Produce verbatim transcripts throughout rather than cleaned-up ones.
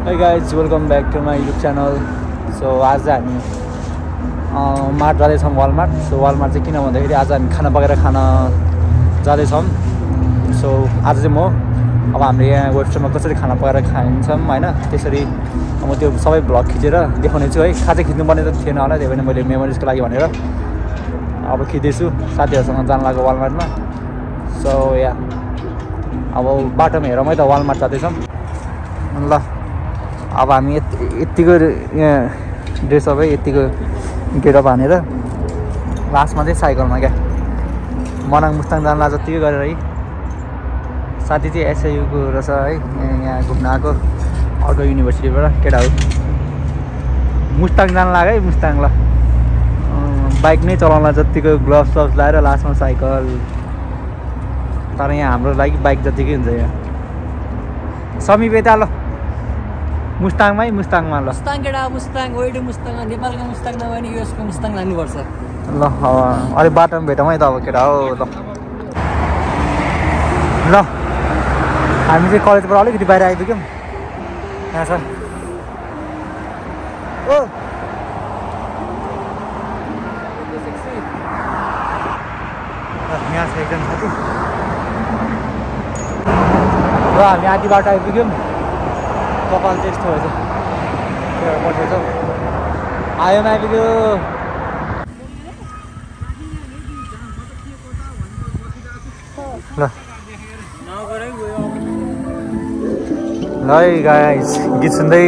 Hey guys, welcome back to my YouTube channel. So आज हामी mart जाँदैछौँ Walmart. So Walmart चाहिँ किन भन्दाखेरि आज हामी खाना पकाएर खान जाँदैछौँ. सो आज चाहिँ म अब हामीले यहाँ वेबसाइटमा कसरी खाना पकाएर खान्छौँ होइन त्यसरी म त्यो सबै भ्लग खिचेर देखाउने छु है. खासै खिच्नुपर्ने त थिएन होला, त्यही भएर मैले मेमोरिजको लागि भनेर अब खिच्दैछु साथीहरूसँग जान लाग्यो वालमार्टमा. सो या अब बाटोमा हेरौँ है त वालमार्ट जाँदैछौँ. ल अब हामी यतिको यहाँ ड्रेसअप है यतिको गेटअप हानेर लास्टमा चाहिँ साइकलमा क्या मनाङ मुस्ताङ जान लाग्छ जतिकै गरेर है. साथी चाहिँ एसआइयुको रहेछ है, यहाँ घुम्न आएको अर्को युनिभर्सिटीबाट केटाहरू. मुस्ताङ जान लाग्यो है, मुस्ताङ ल बाइक नै चलाउन जतिको ग्लोभ्स सब्स लगाएर लास्टमा साइकल. तर यहाँ हाम्रो लागि बाइक जतिकै हुन्छ यहाँ. समी बेता ल मुस्ताङमै मुस्ताङमा ल मुस्ताङ केटा मुस्ताङ ओइडे मुस्ताङ नेपालको मुस्ताङ नभए नि युएसको मुस्ताङ लानुपर्छ. ल अरे बाटोमा भेटौँ है त अब केटा हो. ल ल हामी चाहिँ कलेजबाट अलिकति बाहिर आइपुग्यौँ. यहाँ छ ओ यहाँ छ एकजना साथी. र हामी आधी बाटो आइपुग्यौँ. कपाल चाहिँ यस्तो भएछ पठाएछ आयोमा आइपुग्यो. ल ल है गाइस गीत सुन्दै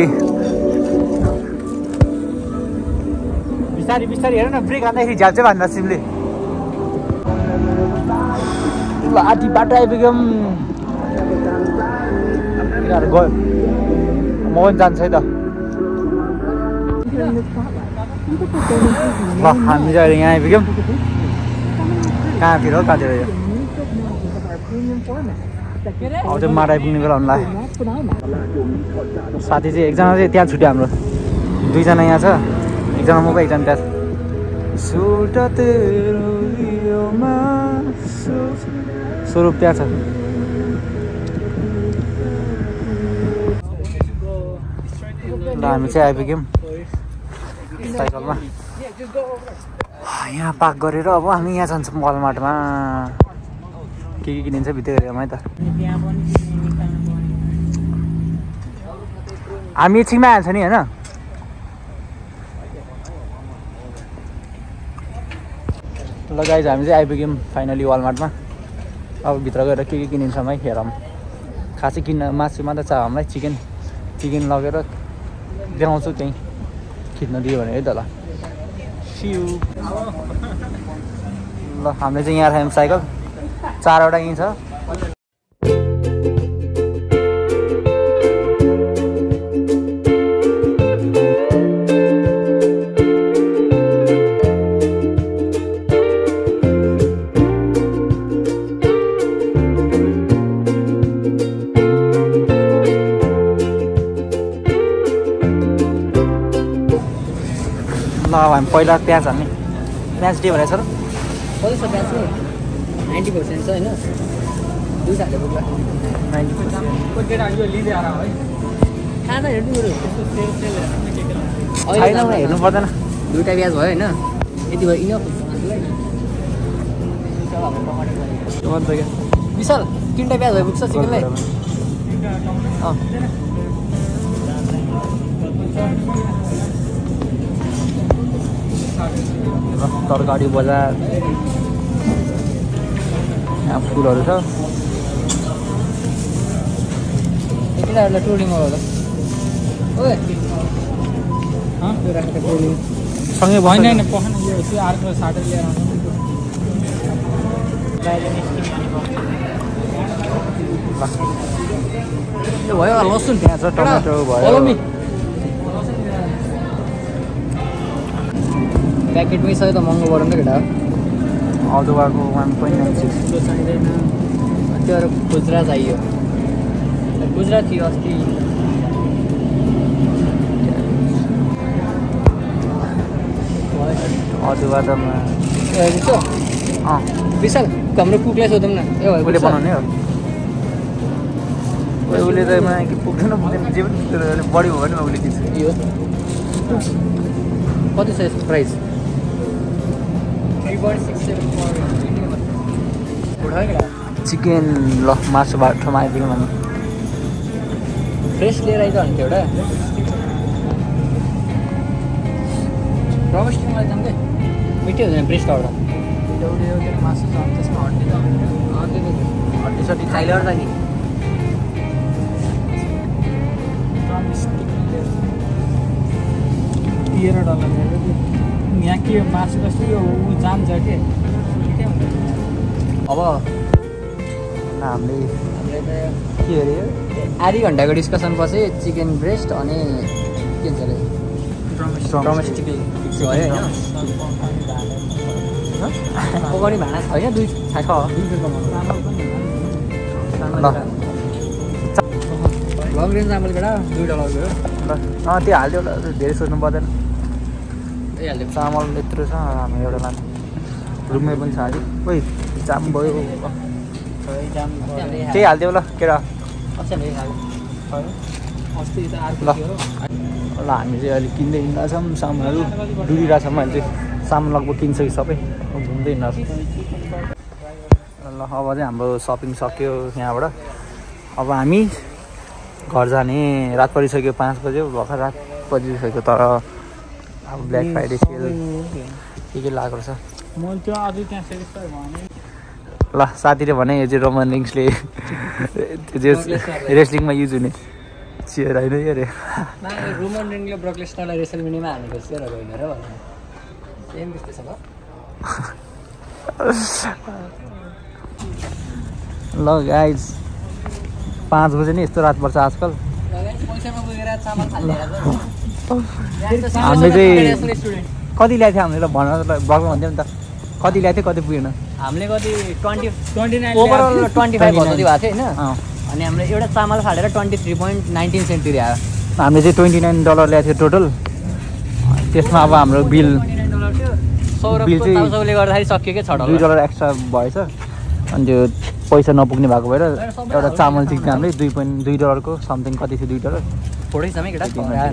बिस्तारी बिस्तारी हेर न. ब्रेक हान्दाखेरि झ्याल चाहिँ भन्दा सिमले. ल आधी बाटो आइपुग्यौँ. यिनीहरू गयो म पनि जान्छ है त. ल हामी चाहिँ अहिले यहाँ आइपुग्यौँ. कहाँतिर हो कहाँतिर यो अब चाहिँ माड आइपुग्ने बेला हुनु लाग्यो. साथी चाहिँ एकजना चाहिँ त्यहाँ छुट्यो हाम्रो. दुईजना यहाँ छ, एकजना म एकजना त्यहाँ छ. स्वरूप त्यहाँ छ. ल हामी चाहिँ आइपुग्यौँ साइकलमा. यहाँ पार्क गरेर अब हामी यहाँ जान्छौँ वालमार्टमा. के के किनिन्छ भित्र हेरौँ है त. हामी एकछिनमा आइहाल्छ नि होइन. ल गाइज हामी चाहिँ आइपुग्यौँ फाइनली वालमार्टमा. अब भित्र गएर के के किनिन्छ है हेरौँ. खासै किन्न मासु मात्रै छ हामीलाई. चिकन चिकन लगेर देखाउँछु त्यहीँ खिच्न दियो भने है त. ल सिउ. ल हामीले चाहिँ यहाँ राख्यौँ साइकल. चारवटा यहीँ छ. ल हामी पहिला प्याज हाल्ने. प्याज के भनेको छ र कति छ प्याज नाइन्टी पर्सेन्ट छ होइन. दुईवटा हाल्यो बोक्ला नाइन्टी पर्सेन्ट यो लिँदै आएर है. खाँदा हेर्नु बरु छैन हेर्नु पर्दैन. दुईवटा प्याज भयो होइन. यति भयो इनफ विशाल. तिनवटा प्याज भयो पुग्छ चिकनलाई. अँ तरकारी बजार. यहाँ फुलहरू छ. केटाहरूलाई टोलीमा होला. ओए सँगै भएन होइन पखान यो चाहिँ अर्को साटो लिएर यो भयो लसुन त्यहाँ छ. टमाटो भयो. प्याकेटमै छ त महँगो गरौँ त केटा. अदुवाको वान पोइन्ट नाइन सिक्स. त्यो चाहिँदैन. त्योहरू खुजरा चाहियो. खुजरा थियो अस्ति. अदुवा त अँ विशाल हाम्रो कुकलाई सोधौँ न. ए उसले बनाउने हो. उसले त कि पुग्दैन पुग्दैन जे पनि बढी भयो भने उसले दिन्छ यो कति छ यसको प्राइस चिकन ल मासु बाटोमा आइदिउँ भने फ्रेस लिएर आइज भन्थ्यो एउटा डोमेस्टिकमा जाऊँ क्या मिठै हुँदैन ब्रेस्ट एउटा मासु छ त्यसमा हड्डी हड्डी सड्डी खाइले गर्दा नि तेह्र डलर यहाँ के मासु जस्तो यो ऊ जान्छ के अब हामीले हामीले त के अरे आधी घन्टाको डिस्कसन पछि चिकन ब्रेस्ट अनि के भन्छ अरे डोमेस्टिक भयो होइन पकाउने भाँडा छैन दुई छ ल लङ रेन्ज चामल बेला दुई डलर गयो ल अँ त्यो हालिदियो ल धेरै सोच्नु पर्दैन त्यही चामल यत्रो छ हामी एउटा लानु रुममै पनि छ अलिक ओइ जाम भयो त्यही हालिदियो ल केटा अस्ति त ल ल हामी चाहिँ अहिले किन्दै हिँड्दा छौँ सामानहरू डुबिरहेको छौँ अहिले चाहिँ सामान लगभग किनिसक्यो सबै घुम्दै हिँड्दा ल अब चाहिँ हाम्रो सपिङ सक्यो यहाँबाट अब हामी घर जाने रात परिसक्यो पाँच बज्यो भर्खर रात परिसक्यो तर अब ब्ल्याक फ्राइडे सेल के के लागेको छ म त्यो अझै त्यहाँ सेटिस्फाई भने ल साथीले भने यो चाहिँ रोमन रिङ्सले त्यो चाहिँ रेस्लिङमा युज हुने चियर होइन यो अरे रोमन रिङले ब्रोक लेसनरलाई रेसलमेनियामा हालेको चाहिँ र होइन र सेम त्यस्तै छ ल गाइज पाँच बजे नि यस्तो रात पर्छ आजकल हामीले चाहिँ कति ल्याएको थियो हामीले ल भन ब्लगमा भन्थ्यौँ नि त कति ल्याएको थियो कति पुगेन हामीले कति twenty twenty nine overall twenty five जति भएको थियो होइन अँ अनि हामीले एउटा चामल फालेर twenty three point nineteen cent तिरे आयो हामीले चाहिँ ट्वेन्टी नाइन डलर ल्याएको थियो टोटल त्यसमा अब हाम्रो बिल बिल चाहिँ सौले गर्दाखेरि सकियो क्या छ दुई डलर एक्स्ट्रा भएछ अनि त्यो पैसा नपुग्ने भएको भएर एउटा चामल चिक्ने हामीले दुई पोइन्ट दुई डलरको समथिङ कति थियो दुई डलर थोरै समय केटा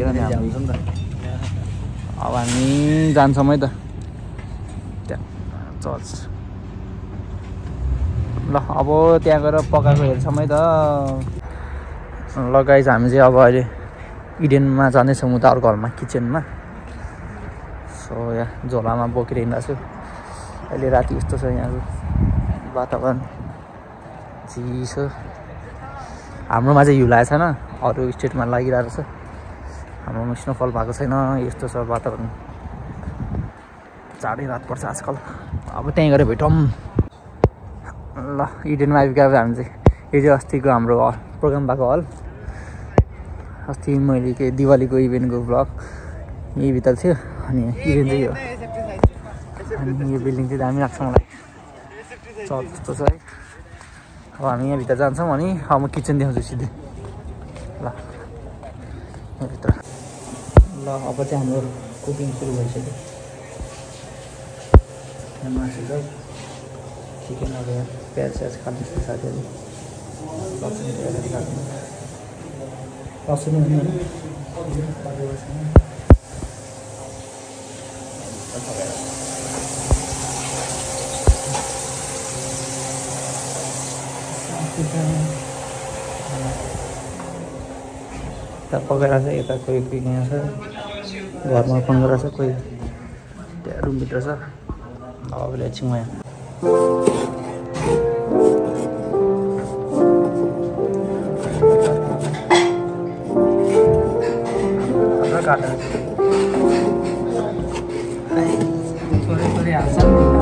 अब हामी जान्छौँ है त त्यहाँ चर्च ल अब त्यहाँ गएर पकाएको हेर्छौँ है त लगाइछ हामी चाहिँ अब अहिले इडेनमा जाँदैछौँ उता अर्को घरमा किचनमा सो यहाँ झोलामा बोकेर हिँड्दा छु अहिले राति यस्तो छ यहाँको वातावरण चिसो हाम्रोमा चाहिँ हिउँ लागेको छैन अरू स्टेटमा लागिरहेको छ हाम्रोमा स्नोफल भएको छैन यस्तो छ वातावरण चाँडै रात पर्छ आजकल अब त्यहीँ गएर भेटौँ ल इडेनमा आइपुग्यो अब हामी चाहिँ यो चाहिँ अस्तिको हाम्रो प्रोग्राम भएको हल अस्ति मैले के दिवालीको इभेन्टको भ्लग यही भित्र थियो अनि इभेन्ट चाहिँ हो अनि यो बिल्डिङ चाहिँ दामी लाग्छ मलाई चल जस्तो छ है अब हामी यहाँभित्र जान्छौँ अनि अब म किचन देखाउँछु सिधै ल यहाँभित्र ल अब चाहिँ हाम्रो कुकिङ सुरु भइसक्यो यहाँ मासु छ चिकन अब यहाँ प्याज स्याज खानु साथीहरू लसुन प्याज खानु लसुन यता पकाएर छ यता कोही कोही यहाँ छ घरमा फोन गरेर छ कोही त्यहाँ रुमभित्र छ अब एकछिन म यहाँ काटेर थोरै थोरै हाल्छ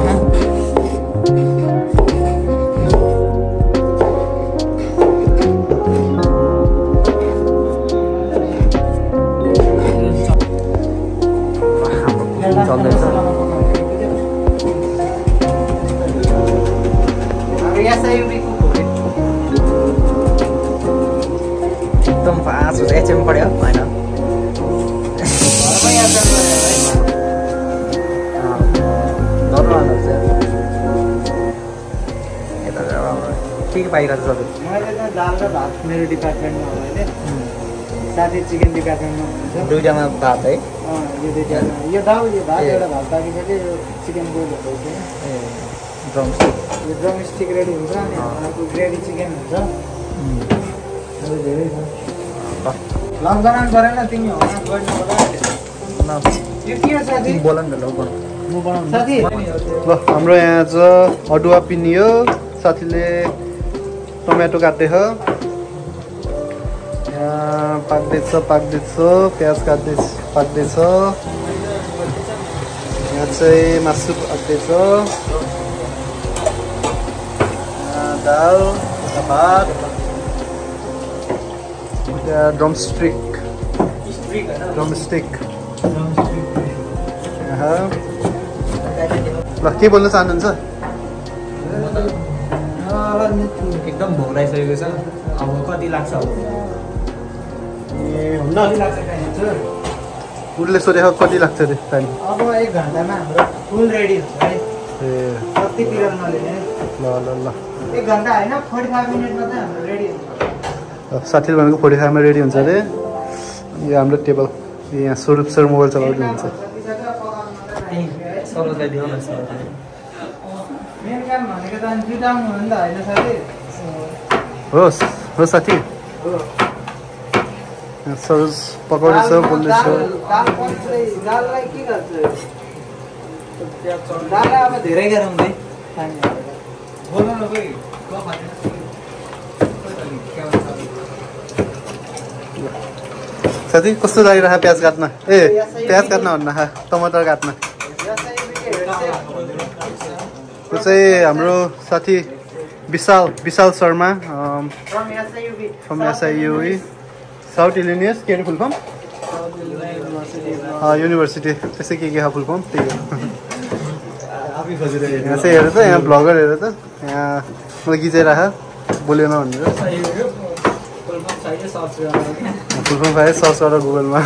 चल्दैछ एकदम फास्ट एकछिन पऱ्यो होइन डर लाग्छ यता के के पाइरहेको छ सबै? मैले त दाल र भात मेरो डिपार्टमेन्टमा हो होइन, साथी चिकन डिपार्टमेन्टमा हुनुहुन्छ। दुईटामा भात है? अँ यो दुईटामा यो दाल यो भात एउटा भात बाँकी छ कि यो चिकन बोइलहरू हुन्छ ए ड्रमस्टिक। यो ड्रमस्टिक रेडी हुन्छ अनि अर्को ग्रेभी चिकन हुन्छ। अरू धेरै छ। लन्च बनाउनु परेन तिमी हो गर्नु पर्ला। यो के हो साथी? बोल न ल बोल। म बनाउँछु साथी। ल हाम्रो यहाँ छ अदुवा पिनियो, साथीले टमाटो काट्दै छ, यहाँ पाक्दैछ पाक्दैछ प्याज काट्दै पाक्दैछ, यहाँ चाहिँ मासु पाक्दैछ, दाल भात, त्यहाँ ड्रमस्टिक ड्रमस्टिक ल के बोल्न चाहनुहुन्छ? एकदम भोक लागिसकेको छ। अब कति लाग्छ? अब ए हुन्न उसले सोधेको कति लाग्छ अरे टाइम? अब एक घन्टामा हाम्रो फुल रेडी हुन्छ है। ए कति पिरियड नलिने? ल ल ल एक घन्टा होइन फोर्टी फाइभ मिनटमा चाहिँ हाम्रो रेडी हुन्छ। साथीले भनेको फोर्टी फाइभमा रेडी हुन्छ अरे। यो हाम्रो टेबल यहाँ स्वरूप सर मोबाइल चलाउँदै हुन्छ। सरोजलाई दिनु न सर। मेन काम भनेको त अनि जुटाउनु हो नि त होइन साथी? होस् हो साथी, हो। सरोज पकाउँदैछ बोल्दैछ। दाल पन्छै दाललाई के गर्छ? दाललाई अब धेरै गराउँदै पानी हालेर। बोल्नु न कोही। साथी कस्तो लागिरहेको प्याज काट्न? ए प्याज काट्न भन्न टमाटर काट्न। यो चाहिँ हाम्रो साथी Vishal Vishal Sharma from SIUE South Illinois. के अरे फुल फर्म? युनिभर्सिटी। त्यसै के के फुल फर्म त्यही हो। यहाँ चाहिँ हेर त, यहाँ ब्लगर हेर त, यहाँ मलाई गिचाइराख बोलेन भनेर। फुल फर्म पाएँ सर्च गर गुगलमा।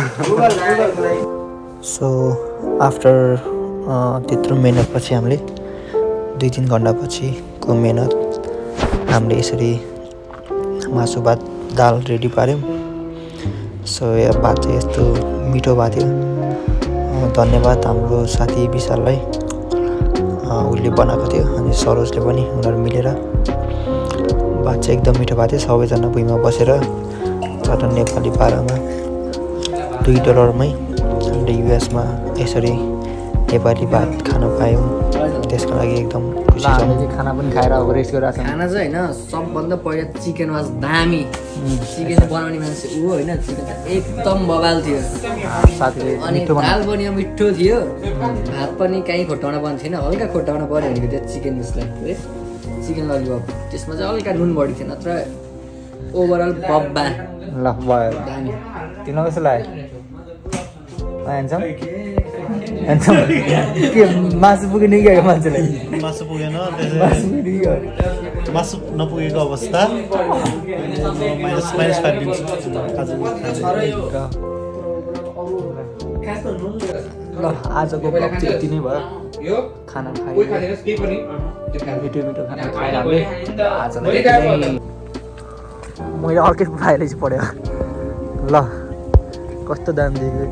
सो आफ्टर त्यत्रो मेहनतपछि हामीले दुई तिन घन्टापछिको मेहनत हामीले यसरी मासु भात दाल रेडी पार्यौँ। सो यो भात चाहिँ यस्तो मिठो भएको थियो। धन्यवाद हाम्रो साथी विशाललाई, उसले बनाएको थियो अनि सरोजले पनि, उनीहरू मिलेर। भात चाहिँ एकदम मिठो भएको थियो। सबैजना भुइँमा बसेर तर नेपाली पारामा दुई डलरमै हामीले युएसमा यसरी नेपाली भात खान पायौँ। त्यसको लागि एकदम खुसी छौँ। खाना पनि खाएर अब रेस्ट गरिरहेको छ। खाना चाहिँ होइन सबभन्दा पहिला चिकन वाज दामी। चिकन बनाउने मान्छे ऊ होइन, चिकन एकदम बवाल थियो। साथीले अनि दाल पनि मिठो थियो, भात पनि कहीँ खोटाउन पर्ने थिएन, हल्का खोटाउन पर्यो भनेको त्यो चिकन उसलाई है, चिकन ललिपप। त्यसमा चाहिँ हल्का नुन बढी थियो, नत्र ओभरअल बब्बा ल भयो। दामी। तिमीलाई कस्तो लाग्यो? ह्यान्डसम ह्यान्डसम के मासु पुग्ने कि मान्छेलाई? मासु पुगेन, मासु पुग्ने कि मासु नपुगेको अवस्था। माइनस माइनस फाइभ दिन्छु आज। ल आजको ब्लग चाहिँ यति नै भयो। खाना खायो, मिठो मिठो खाना खाएर हामीले आजलाई मैले अर्कै पाएर चाहिँ पढ्यो। ल कस्तो दाम दिएको।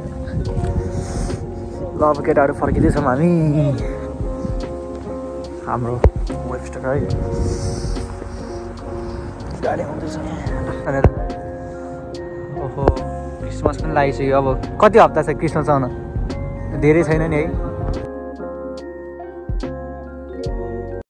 ल अब केटाहरू फर्किँदैछौँ हामी हाम्रो वेबस्टर है। गाडी आउँदैछ यहाँ। ओहो क्रिसमस पनि लागिसक्यो। अब कति हप्ता छ क्रिसमस आउन? धेरै छैन नि है।